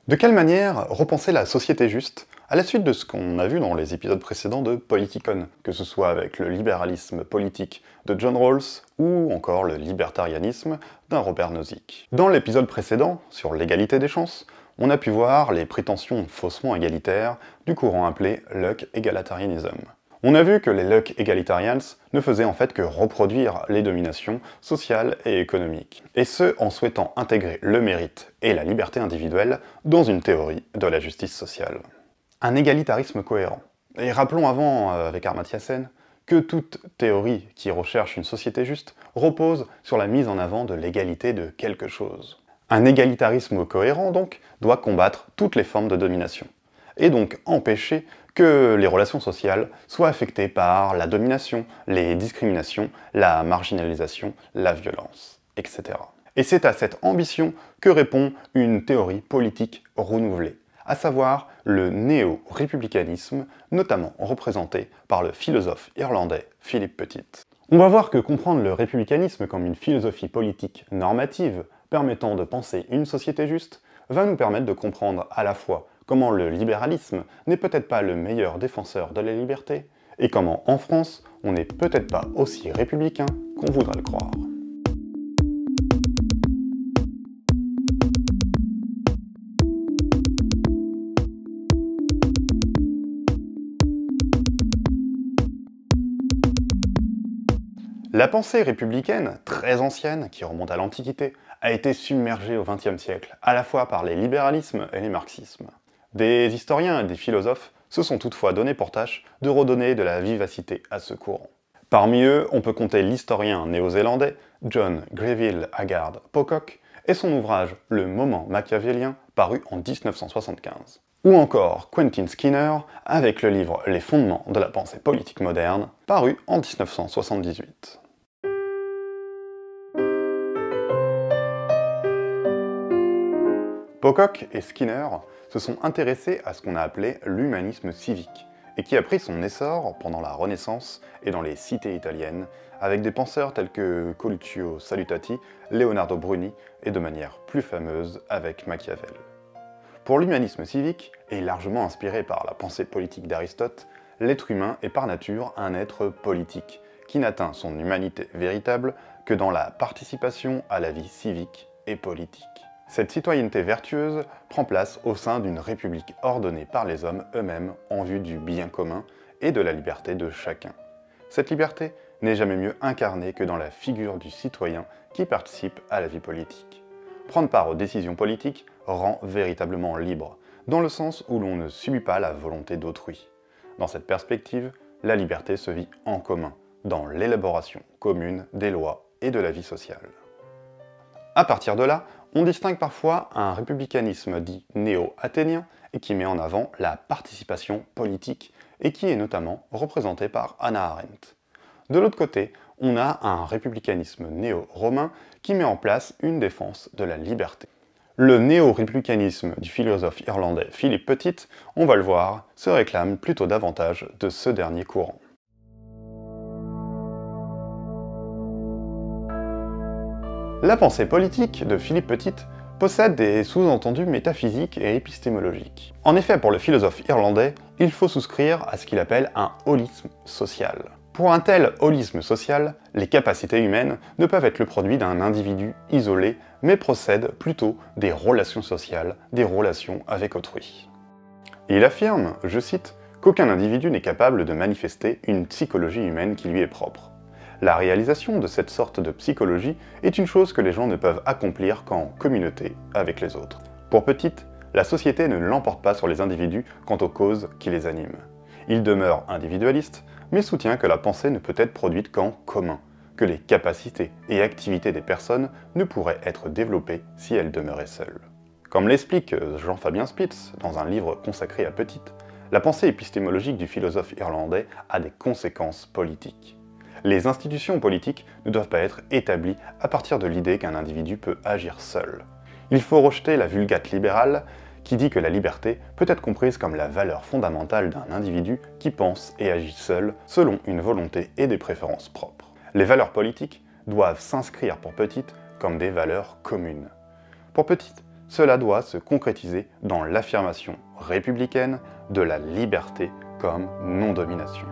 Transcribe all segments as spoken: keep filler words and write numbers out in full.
De quelle manière repenser la société juste à la suite de ce qu'on a vu dans les épisodes précédents de Politikon, que ce soit avec le libéralisme politique de John Rawls ou encore le libertarianisme d'un Robert Nozick. Dans l'épisode précédent, sur l'égalité des chances, on a pu voir les prétentions faussement égalitaires du courant appelé Luck Egalitarianism. On a vu que les Luck Egalitarians ne faisaient en fait que reproduire les dominations sociales et économiques, et ce en souhaitant intégrer le mérite et la liberté individuelle dans une théorie de la justice sociale. Un égalitarisme cohérent. Et rappelons avant, euh, avec Amartya Sen, que toute théorie qui recherche une société juste repose sur la mise en avant de l'égalité de quelque chose. Un égalitarisme cohérent, donc, doit combattre toutes les formes de domination, et donc empêcher que les relations sociales soient affectées par la domination, les discriminations, la marginalisation, la violence, et cetera. Et c'est à cette ambition que répond une théorie politique renouvelée, à savoir le néo-républicanisme, notamment représenté par le philosophe irlandais Philip Pettit. On va voir que comprendre le républicanisme comme une philosophie politique normative permettant de penser une société juste va nous permettre de comprendre à la fois comment le libéralisme n'est peut-être pas le meilleur défenseur de la liberté, et comment en France, on n'est peut-être pas aussi républicain qu'on voudrait le croire. La pensée républicaine, très ancienne, qui remonte à l'Antiquité, a été submergée au vingtième siècle, à la fois par les libéralismes et les marxismes. Des historiens et des philosophes se sont toutefois donné pour tâche de redonner de la vivacité à ce courant. Parmi eux, on peut compter l'historien néo-zélandais John Greville Haggard Pocock et son ouvrage Le moment machiavélien, paru en mille neuf cent soixante-quinze. Ou encore Quentin Skinner avec le livre Les fondements de la pensée politique moderne, paru en mille neuf cent soixante-dix-huit. Pocock et Skinner se sont intéressés à ce qu'on a appelé l'humanisme civique, et qui a pris son essor pendant la Renaissance et dans les cités italiennes, avec des penseurs tels que Coluccio Salutati, Leonardo Bruni, et de manière plus fameuse avec Machiavel. Pour l'humanisme civique, et largement inspiré par la pensée politique d'Aristote, l'être humain est par nature un être politique, qui n'atteint son humanité véritable que dans la participation à la vie civique et politique. Cette citoyenneté vertueuse prend place au sein d'une république ordonnée par les hommes eux-mêmes en vue du bien commun et de la liberté de chacun. Cette liberté n'est jamais mieux incarnée que dans la figure du citoyen qui participe à la vie politique. Prendre part aux décisions politiques rend véritablement libre, dans le sens où l'on ne subit pas la volonté d'autrui. Dans cette perspective, la liberté se vit en commun, dans l'élaboration commune des lois et de la vie sociale. À partir de là, on distingue parfois un républicanisme dit néo-athénien et qui met en avant la participation politique et qui est notamment représenté par Hannah Arendt. De l'autre côté, on a un républicanisme néo-romain qui met en place une défense de la liberté. Le néo-républicanisme du philosophe irlandais Philip Pettit, on va le voir, se réclame plutôt davantage de ce dernier courant. La pensée politique de Philip Pettit possède des sous-entendus métaphysiques et épistémologiques. En effet, pour le philosophe irlandais, il faut souscrire à ce qu'il appelle un holisme social. Pour un tel holisme social, les capacités humaines ne peuvent être le produit d'un individu isolé, mais procèdent plutôt des relations sociales, des relations avec autrui. Il affirme, je cite, qu'aucun individu n'est capable de manifester une psychologie humaine qui lui est propre. La réalisation de cette sorte de psychologie est une chose que les gens ne peuvent accomplir qu'en communauté avec les autres. Pour Pettit, la société ne l'emporte pas sur les individus quant aux causes qui les animent. Il demeure individualiste, mais soutient que la pensée ne peut être produite qu'en commun, que les capacités et activités des personnes ne pourraient être développées si elles demeuraient seules. Comme l'explique Jean-Fabien Spitz dans un livre consacré à Pettit, la pensée épistémologique du philosophe irlandais a des conséquences politiques. Les institutions politiques ne doivent pas être établies à partir de l'idée qu'un individu peut agir seul. Il faut rejeter la vulgate libérale qui dit que la liberté peut être comprise comme la valeur fondamentale d'un individu qui pense et agit seul selon une volonté et des préférences propres. Les valeurs politiques doivent s'inscrire pour Pettit comme des valeurs communes. Pour Pettit, cela doit se concrétiser dans l'affirmation républicaine de la liberté comme non-domination.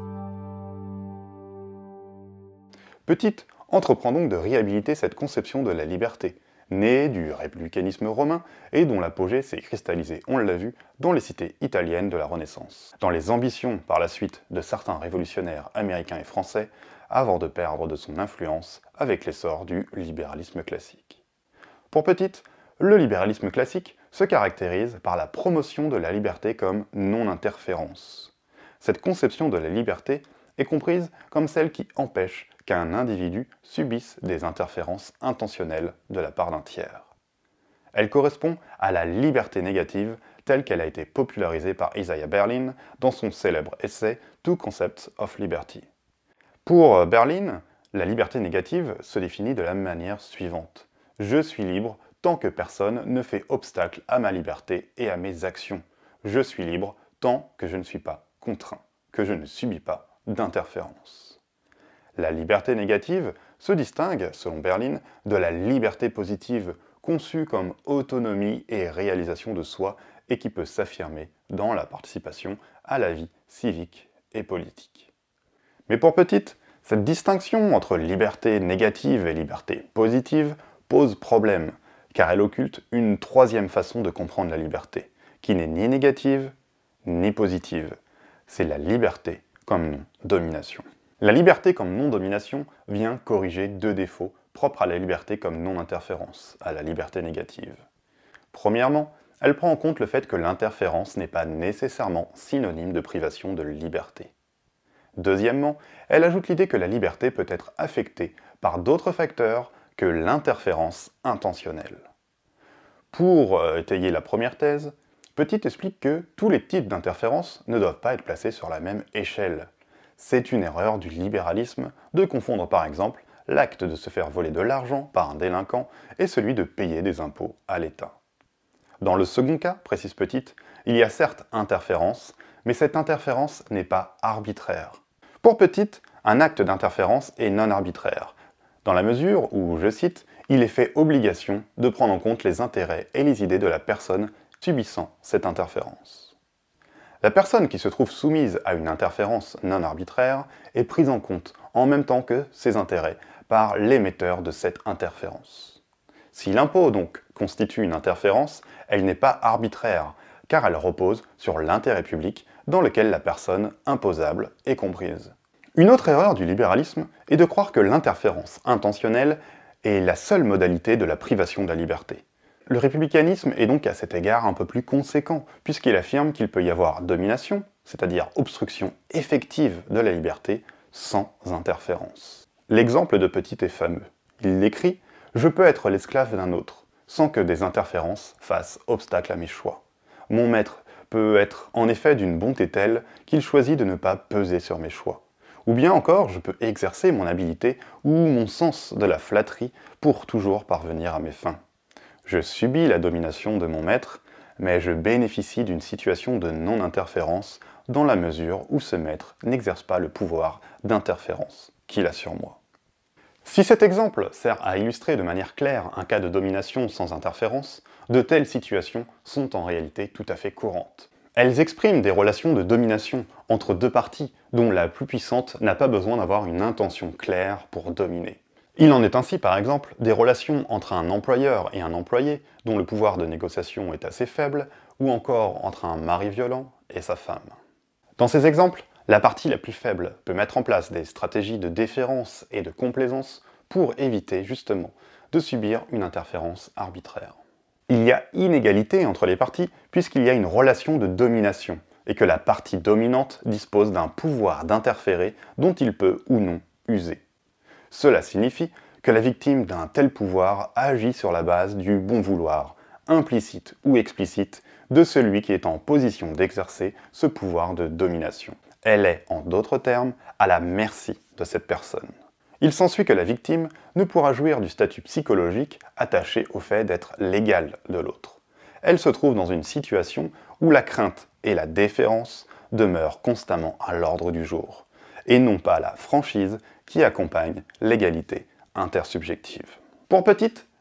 Petite entreprend donc de réhabiliter cette conception de la liberté, née du républicanisme romain et dont l'apogée s'est cristallisée, on l'a vu, dans les cités italiennes de la Renaissance, dans les ambitions par la suite de certains révolutionnaires américains et français, avant de perdre de son influence avec l'essor du libéralisme classique. Pour Petite, le libéralisme classique se caractérise par la promotion de la liberté comme non-interférence. Cette conception de la liberté est comprise comme celle qui empêche qu'un individu subisse des interférences intentionnelles de la part d'un tiers. Elle correspond à la liberté négative telle qu'elle a été popularisée par Isaiah Berlin dans son célèbre essai Two Concepts of Liberty. Pour Berlin, la liberté négative se définit de la manière suivante. Je suis libre tant que personne ne fait obstacle à ma liberté et à mes actions. Je suis libre tant que je ne suis pas contraint, que je ne subis pas d'interférence. La liberté négative se distingue, selon Berlin, de la liberté positive, conçue comme autonomie et réalisation de soi et qui peut s'affirmer dans la participation à la vie civique et politique. Mais pour Petite, cette distinction entre liberté négative et liberté positive pose problème, car elle occulte une troisième façon de comprendre la liberté, qui n'est ni négative ni positive. C'est la liberté comme non-domination. La liberté comme non-domination vient corriger deux défauts propres à la liberté comme non-interférence, à la liberté négative. Premièrement, elle prend en compte le fait que l'interférence n'est pas nécessairement synonyme de privation de liberté. Deuxièmement, elle ajoute l'idée que la liberté peut être affectée par d'autres facteurs que l'interférence intentionnelle. Pour euh, étayer la première thèse, Petite explique que tous les types d'interférences ne doivent pas être placés sur la même échelle. C'est une erreur du libéralisme de confondre par exemple l'acte de se faire voler de l'argent par un délinquant et celui de payer des impôts à l'État. Dans le second cas, précise Petite, il y a certes interférence, mais cette interférence n'est pas arbitraire. Pour Petite, un acte d'interférence est non arbitraire, dans la mesure où, je cite, il est fait obligation de prendre en compte les intérêts et les idées de la personne subissant cette interférence. La personne qui se trouve soumise à une interférence non arbitraire est prise en compte en même temps que ses intérêts par l'émetteur de cette interférence. Si l'impôt donc constitue une interférence, elle n'est pas arbitraire, car elle repose sur l'intérêt public dans lequel la personne imposable est comprise. Une autre erreur du libéralisme est de croire que l'interférence intentionnelle est la seule modalité de la privation de la liberté. Le républicanisme est donc à cet égard un peu plus conséquent, puisqu'il affirme qu'il peut y avoir domination, c'est-à-dire obstruction effective de la liberté, sans interférence. L'exemple de Petite est fameux. Il écrit « Je peux être l'esclave d'un autre, sans que des interférences fassent obstacle à mes choix. Mon maître peut être en effet d'une bonté telle qu'il choisit de ne pas peser sur mes choix. Ou bien encore, je peux exercer mon habileté ou mon sens de la flatterie pour toujours parvenir à mes fins. Je subis la domination de mon maître, mais je bénéficie d'une situation de non-interférence dans la mesure où ce maître n'exerce pas le pouvoir d'interférence qu'il a sur moi. » Si cet exemple sert à illustrer de manière claire un cas de domination sans interférence, de telles situations sont en réalité tout à fait courantes. Elles expriment des relations de domination entre deux parties dont la plus puissante n'a pas besoin d'avoir une intention claire pour dominer. Il en est ainsi, par exemple, des relations entre un employeur et un employé, dont le pouvoir de négociation est assez faible, ou encore entre un mari violent et sa femme. Dans ces exemples, la partie la plus faible peut mettre en place des stratégies de déférence et de complaisance pour éviter, justement, de subir une interférence arbitraire. Il y a inégalité entre les parties, puisqu'il y a une relation de domination, et que la partie dominante dispose d'un pouvoir d'interférer dont il peut ou non user. Cela signifie que la victime d'un tel pouvoir agit sur la base du bon vouloir, implicite ou explicite, de celui qui est en position d'exercer ce pouvoir de domination. Elle est, en d'autres termes, à la merci de cette personne. Il s'ensuit que la victime ne pourra jouir du statut psychologique attaché au fait d'être l'égal de l'autre. Elle se trouve dans une situation où la crainte et la déférence demeurent constamment à l'ordre du jour, et non pas la franchise qui accompagne l'égalité intersubjective. Pour Petite,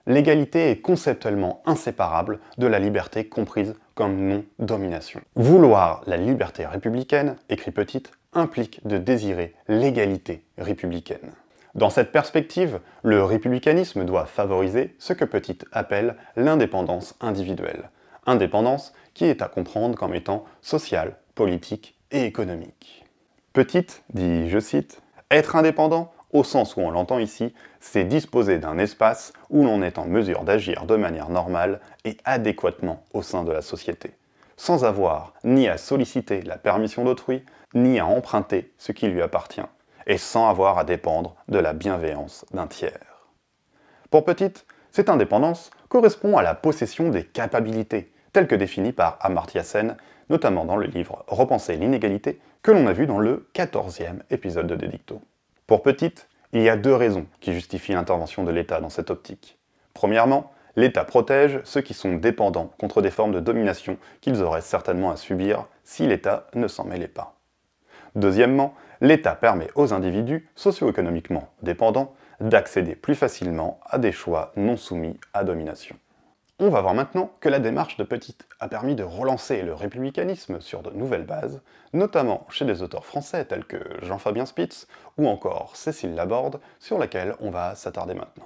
L'égalité est conceptuellement inséparable de la liberté comprise comme non-domination. Vouloir la liberté républicaine, écrit Petite, implique de désirer l'égalité républicaine. Dans cette perspective, le républicanisme doit favoriser ce que Petite appelle l'indépendance individuelle. Indépendance qui est à comprendre comme étant sociale, politique et économique. Petite dit, je cite, « Être indépendant, au sens où on l'entend ici, c'est disposer d'un espace où l'on est en mesure d'agir de manière normale et adéquatement au sein de la société, sans avoir ni à solliciter la permission d'autrui, ni à emprunter ce qui lui appartient, et sans avoir à dépendre de la bienveillance d'un tiers. » Pour Petite, cette indépendance correspond à la possession des capacités, telles que définies par Amartya Sen, notamment dans le livre « Repenser l'inégalité » que l'on a vu dans le quatorzième épisode de Dédicto. Pour Petite, il y a deux raisons qui justifient l'intervention de l'État dans cette optique. Premièrement, l'État protège ceux qui sont dépendants contre des formes de domination qu'ils auraient certainement à subir si l'État ne s'en mêlait pas. Deuxièmement, l'État permet aux individus socio-économiquement dépendants d'accéder plus facilement à des choix non soumis à domination. On va voir maintenant que la démarche de Petite a permis de relancer le républicanisme sur de nouvelles bases, notamment chez des auteurs français tels que Jean-Fabien Spitz ou encore Cécile Laborde, sur laquelle on va s'attarder maintenant.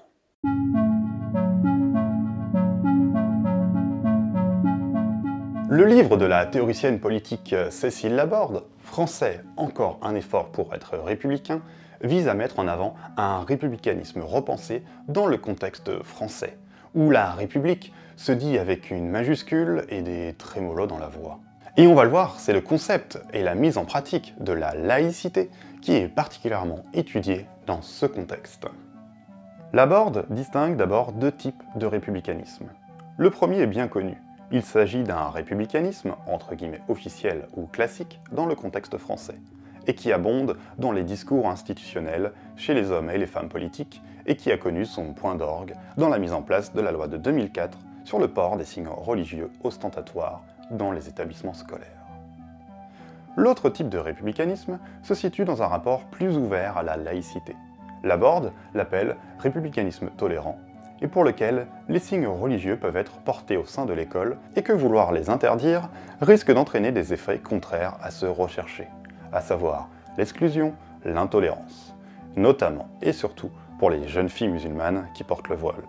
Le livre de la théoricienne politique Cécile Laborde, Français, encore un effort pour être républicain, vise à mettre en avant un républicanisme repensé dans le contexte français, où la République se dit avec une majuscule et des trémolos dans la voix. Et on va le voir, c'est le concept et la mise en pratique de la laïcité qui est particulièrement étudié dans ce contexte. Laborde distingue d'abord deux types de républicanisme. Le premier est bien connu. Il s'agit d'un républicanisme, entre guillemets officiel ou classique, dans le contexte français, et qui abonde dans les discours institutionnels chez les hommes et les femmes politiques, et qui a connu son point d'orgue dans la mise en place de la loi de deux mille quatre sur le port des signes religieux ostentatoires dans les établissements scolaires. L'autre type de républicanisme se situe dans un rapport plus ouvert à la laïcité. Laborde l'appelle républicanisme tolérant, et pour lequel les signes religieux peuvent être portés au sein de l'école et que vouloir les interdire risque d'entraîner des effets contraires à ceux recherchés, à savoir l'exclusion, l'intolérance, notamment et surtout pour les jeunes filles musulmanes qui portent le voile.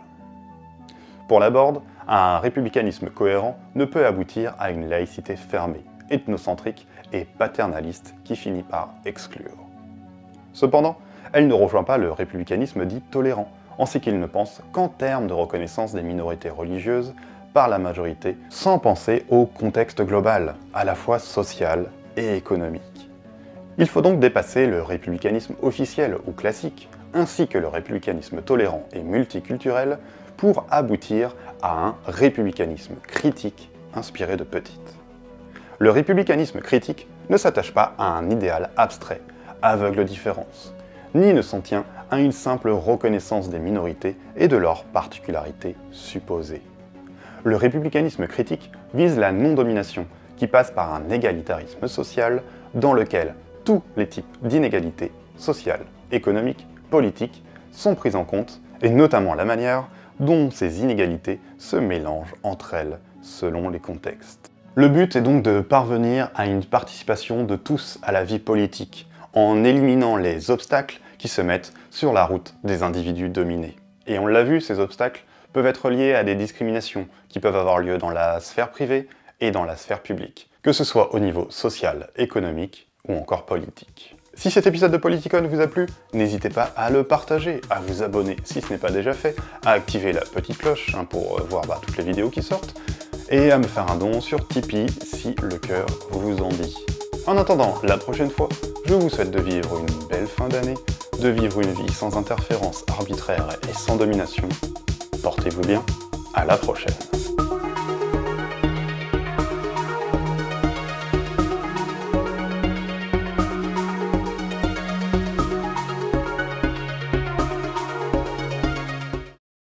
Pour Laborde, un républicanisme cohérent ne peut aboutir à une laïcité fermée, ethnocentrique et paternaliste qui finit par exclure. Cependant, elle ne rejoint pas le républicanisme dit tolérant, en ce qu'il ne pense qu'en termes de reconnaissance des minorités religieuses par la majorité, sans penser au contexte global, à la fois social et économique. Il faut donc dépasser le républicanisme officiel ou classique, ainsi que le républicanisme tolérant et multiculturel, pour aboutir à un républicanisme critique inspiré de Petite. Le républicanisme critique ne s'attache pas à un idéal abstrait, aveugle différence, ni ne s'en tient à une simple reconnaissance des minorités et de leurs particularités supposées. Le républicanisme critique vise la non-domination, qui passe par un égalitarisme social dans lequel tous les types d'inégalités sociales, économiques, politiques sont pris en compte, et notamment la manière dont ces inégalités se mélangent entre elles selon les contextes. Le but est donc de parvenir à une participation de tous à la vie politique, en éliminant les obstacles qui se mettent sur la route des individus dominés. Et on l'a vu, ces obstacles peuvent être liés à des discriminations qui peuvent avoir lieu dans la sphère privée et dans la sphère publique, que ce soit au niveau social, économique ou encore politique. Si cet épisode de Politicon vous a plu, n'hésitez pas à le partager, à vous abonner si ce n'est pas déjà fait, à activer la petite cloche hein, pour voir bah, toutes les vidéos qui sortent, et à me faire un don sur Tipeee si le cœur vous en dit. En attendant, la prochaine fois, je vous souhaite de vivre une belle fin d'année, de vivre une vie sans interférence arbitraire et sans domination. Portez-vous bien, à la prochaine.